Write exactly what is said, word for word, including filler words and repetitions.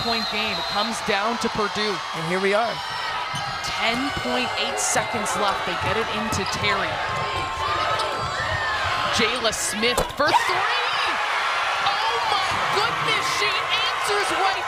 point game. It comes down to Purdue. And here we are. ten point eight seconds left. They get it into Terry. Jayla Smith for three. Oh my goodness, she answers right